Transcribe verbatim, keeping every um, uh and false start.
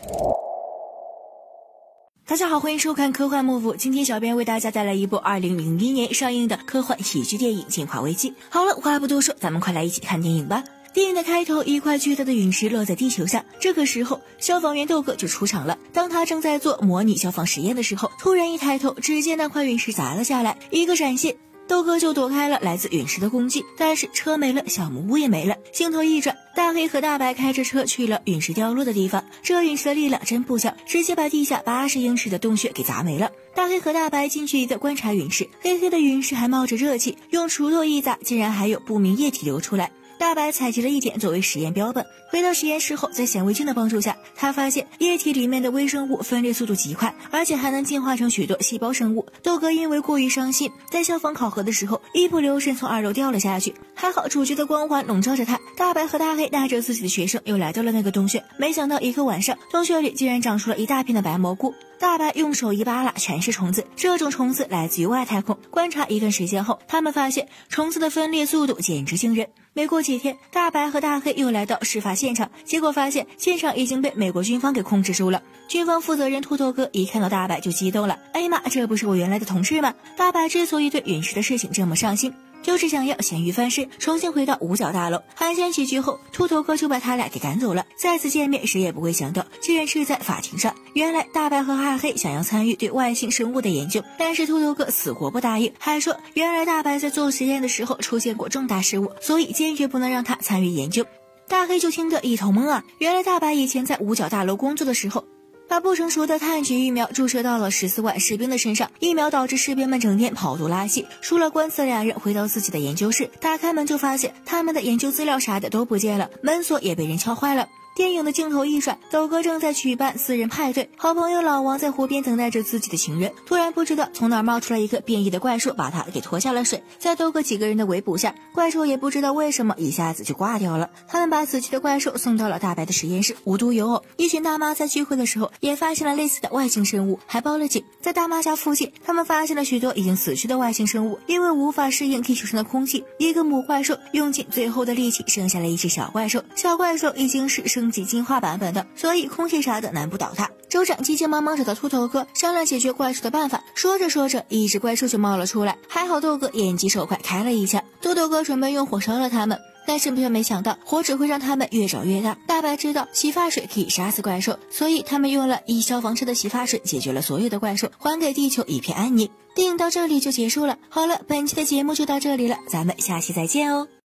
大家好，欢迎收看科幻幕府。今天小编为大家带来一部二零零一年上映的科幻喜剧电影《进化危机》。好了，话不多说，咱们快来一起看电影吧。电影的开头，一块巨大的陨石落在地球上，这个时候消防员豆哥就出场了。当他正在做模拟消防实验的时候，突然一抬头，只见那块陨石砸了下来，一个闪现，豆哥就躲开了来自陨石的攻击，但是车没了，小木屋也没了。镜头一转，大黑和大白开着车去了陨石掉落的地方。这陨石的力量真不小，直接把地下八十英尺的洞穴给砸没了。大黑和大白近距离的观察陨石，黑黑的陨石还冒着热气，用锄头一砸，竟然还有不明液体流出来。大白采集了一点作为实验标本，回到实验室后，在显微镜的帮助下，他发现液体里面的微生物分裂速度极快，而且还能进化成许多细胞生物。豆哥因为过于伤心，在消防考核的时候一不留神从二楼掉了下去，还好主角的光环笼罩着他。大白和大黑带着自己的学生又来到了那个洞穴，没想到一个晚上，洞穴里竟然长出了一大片的白蘑菇。大白用手一扒拉，全是虫子。这种虫子来自于外太空。观察一段时间后，他们发现虫子的分裂速度简直惊人。没过几天，大白和大黑又来到事发现场，结果发现现场已经被美国军方给控制住了。军方负责人秃头哥一看到大白就激动了，哎呀妈，这不是我原来的同事吗？大白之所以对陨石的事情这么上心，就是想要咸鱼翻身，重新回到五角大楼。寒暄几句后，秃头哥就把他俩给赶走了。再次见面，谁也不会想到，竟然是在法庭上。原来大白和二黑想要参与对外星生物的研究，但是秃头哥死活不答应，还说原来大白在做实验的时候出现过重大失误，所以坚决不能让他参与研究。大黑就听得一头懵啊，原来大白以前在五角大楼工作的时候，把不成熟的炭疽疫苗注射到了十四万士兵的身上，疫苗导致士兵们整天跑肚拉稀。输了官司的俩人回到自己的研究室，打开门就发现他们的研究资料啥的都不见了，门锁也被人敲坏了。电影的镜头一转，豆哥正在举办私人派对，好朋友老王在湖边等待着自己的情人，突然不知道从哪儿冒出来一个变异的怪兽，把他给拖下了水。在豆哥几个人的围捕下，怪兽也不知道为什么一下子就挂掉了。他们把死去的怪兽送到了大白的实验室，无独有偶，一群大妈在聚会的时候也发现了类似的外星生物，还报了警。在大妈家附近，他们发现了许多已经死去的外星生物，因为无法适应地球上的空气，一个母怪兽用尽最后的力气生下了一只小怪兽，小怪兽已经是升级进化版本的，所以空气啥的难不倒它。州长急急忙忙找到秃头哥商量解决怪兽的办法，说着说着，一只怪兽就冒了出来，还好豆哥眼疾手快开了一枪。豆豆哥准备用火烧了他们，但是却没想到火只会让他们越长越大。大白知道洗发水可以杀死怪兽，所以他们用了一消防车的洗发水解决了所有的怪兽，还给地球一片安宁。电影到这里就结束了。好了，本期的节目就到这里了，咱们下期再见哦。